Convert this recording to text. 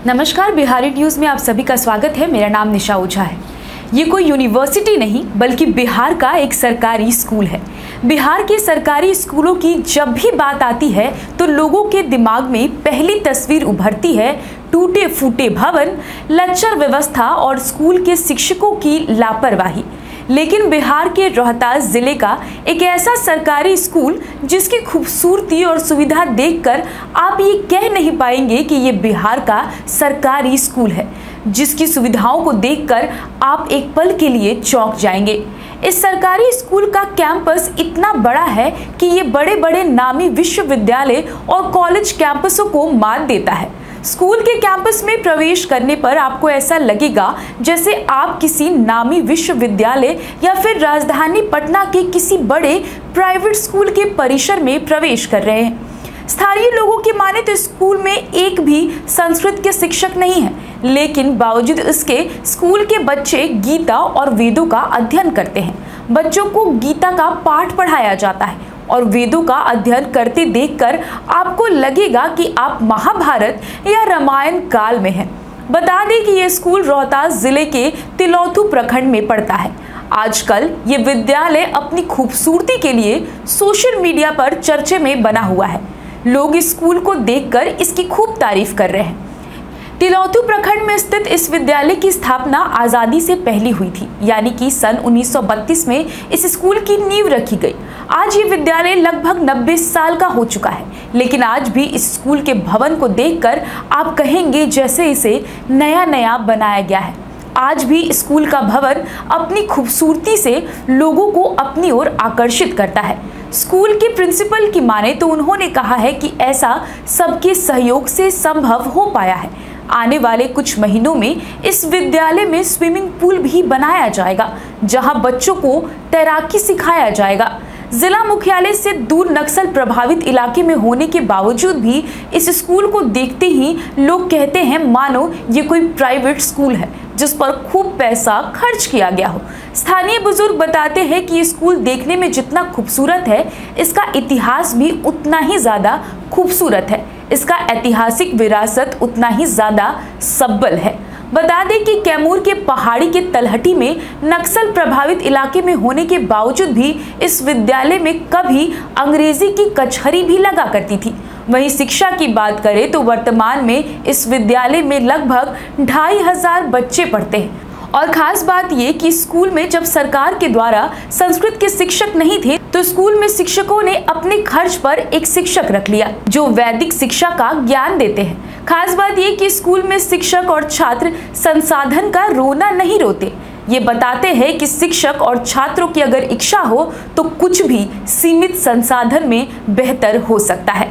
नमस्कार, बिहारी न्यूज़ में आप सभी का स्वागत है। मेरा नाम निशा ओझा है। ये कोई यूनिवर्सिटी नहीं बल्कि बिहार का एक सरकारी स्कूल है। बिहार के सरकारी स्कूलों की जब भी बात आती है तो लोगों के दिमाग में पहली तस्वीर उभरती है टूटे फूटे भवन, लचर व्यवस्था और स्कूल के शिक्षकों की लापरवाही। लेकिन बिहार के रोहतास जिले का एक ऐसा सरकारी स्कूल जिसकी खूबसूरती और सुविधा देखकर आप ये कह नहीं पाएंगे कि ये बिहार का सरकारी स्कूल है, जिसकी सुविधाओं को देखकर आप एक पल के लिए चौंक जाएंगे। इस सरकारी स्कूल का कैंपस इतना बड़ा है कि ये बड़े बड़े नामी विश्वविद्यालय और कॉलेज कैंपसों को मात देता है। स्कूल के कैंपस में प्रवेश करने पर आपको ऐसा लगेगा जैसे आप किसी नामी विश्वविद्यालय या फिर राजधानी पटना के किसी बड़े प्राइवेट स्कूल के परिसर में प्रवेश कर रहे हैं। स्थानीय लोगों की माने तो स्कूल में एक भी संस्कृत के शिक्षक नहीं है, लेकिन बावजूद इसके स्कूल के बच्चे गीता और वेदों का अध्ययन करते हैं। बच्चों को गीता का पाठ पढ़ाया जाता है और वेदों का अध्ययन करते देखकर आपको लगेगा कि आप महाभारत या रामायण काल में हैं। बता दें कि यह स्कूल रोहतास जिले के तिलौथू प्रखंड में पड़ता है। आजकल ये विद्यालय अपनी खूबसूरती के लिए सोशल मीडिया पर चर्चे में बना हुआ है। लोग इस स्कूल को देखकर इसकी खूब तारीफ कर रहे हैं। तिलौथू प्रखंड में स्थित इस विद्यालय की स्थापना आज़ादी से पहले हुई थी, यानी कि सन 1932 में इस स्कूल की नींव रखी गई। आज ये विद्यालय लगभग 90 साल का हो चुका है, लेकिन आज भी इस स्कूल के भवन को देखकर आप कहेंगे जैसे इसे नया नया बनाया गया है। आज भी स्कूल का भवन अपनी खूबसूरती से लोगों को अपनी ओर आकर्षित करता है। स्कूल के प्रिंसिपल की माने तो उन्होंने कहा है कि ऐसा सबके सहयोग से संभव हो पाया है। आने वाले कुछ महीनों में इस विद्यालय में स्विमिंग पूल भी बनाया जाएगा, जहां बच्चों को तैराकी सिखाया जाएगा। जिला मुख्यालय से दूर नक्सल प्रभावित इलाके में होने के बावजूद भी इस स्कूल को देखते ही लोग कहते हैं मानो ये कोई प्राइवेट स्कूल है जिस पर खूब पैसा खर्च किया गया हो। स्थानीय बुजुर्ग बताते हैं कि ये स्कूल देखने में जितना खूबसूरत है, इसका इतिहास भी उतना ही ज्यादा खूबसूरत है। इसका ऐतिहासिक विरासत उतना ही ज्यादा सब्बल है। बता दें कि कैमूर के पहाड़ी के तलहटी में नक्सल प्रभावित इलाके में होने के बावजूद भी इस विद्यालय में कभी अंग्रेजी की कचहरी भी लगा करती थी। वहीं शिक्षा की बात करें तो वर्तमान में इस विद्यालय में लगभग 2500 बच्चे पढ़ते हैं। और खास बात ये कि स्कूल में जब सरकार के द्वारा संस्कृत के शिक्षक नहीं थे तो स्कूल में शिक्षकों ने अपने खर्च पर एक शिक्षक रख लिया जो वैदिक शिक्षा का ज्ञान देते हैं। खास बात ये कि स्कूल में शिक्षक और छात्र संसाधन का रोना नहीं रोते। ये बताते हैं कि शिक्षक और छात्रों की अगर इच्छा हो तो कुछ भी सीमित संसाधन में बेहतर हो सकता है।